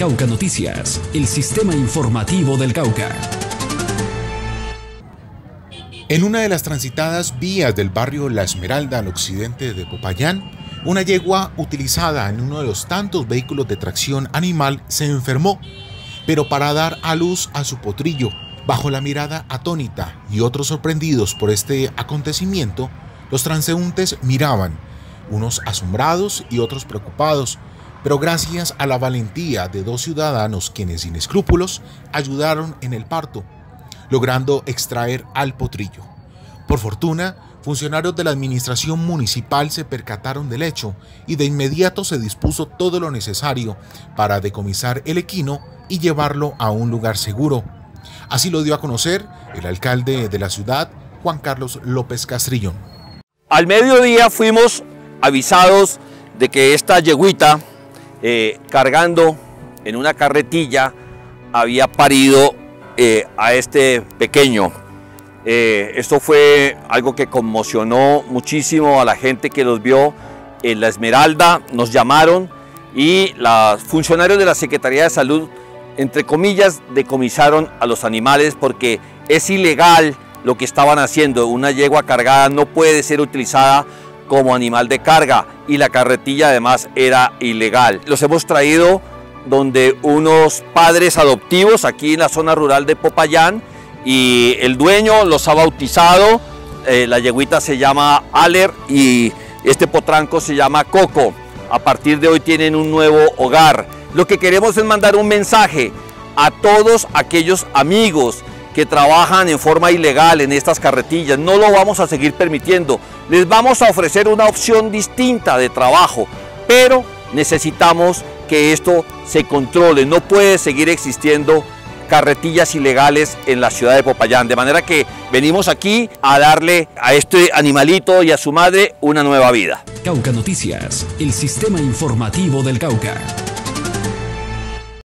Cauca Noticias, el sistema informativo del Cauca. En una de las transitadas vías del barrio La Esmeralda al occidente de Popayán, una yegua utilizada en uno de los tantos vehículos de tracción animal se enfermó, pero para dar a luz a su potrillo, bajo la mirada atónita y otros sorprendidos por este acontecimiento, los transeúntes miraban, unos asombrados y otros preocupados, pero gracias a la valentía de dos ciudadanos quienes sin escrúpulos ayudaron en el parto, logrando extraer al potrillo. Por fortuna, funcionarios de la administración municipal se percataron del hecho y de inmediato se dispuso todo lo necesario para decomisar el equino y llevarlo a un lugar seguro. Así lo dio a conocer el alcalde de la ciudad, Juan Carlos López Castrillón. Al mediodía fuimos avisados de que esta yeguita, cargando en una carretilla, había parido a este pequeño. Esto fue algo que conmocionó muchísimo a la gente que los vio en La Esmeralda. Nos llamaron y los funcionarios de la Secretaría de Salud, entre comillas, decomisaron a los animales porque es ilegal lo que estaban haciendo. Una yegua cargada no puede ser utilizada como animal de carga y la carretilla además era ilegal. Los hemos traído donde unos padres adoptivos aquí en la zona rural de Popayán y el dueño los ha bautizado. La yeguita se llama Aler y este potranco se llama Coco. A partir de hoy tienen un nuevo hogar. Lo que queremos es mandar un mensaje a todos aquellos amigos que trabajan en forma ilegal en estas carretillas. No lo vamos a seguir permitiendo. Les vamos a ofrecer una opción distinta de trabajo, pero necesitamos que esto se controle. No puede seguir existiendo carretillas ilegales en la ciudad de Popayán. De manera que venimos aquí a darle a este animalito y a su madre una nueva vida. Cauca Noticias, el sistema informativo del Cauca.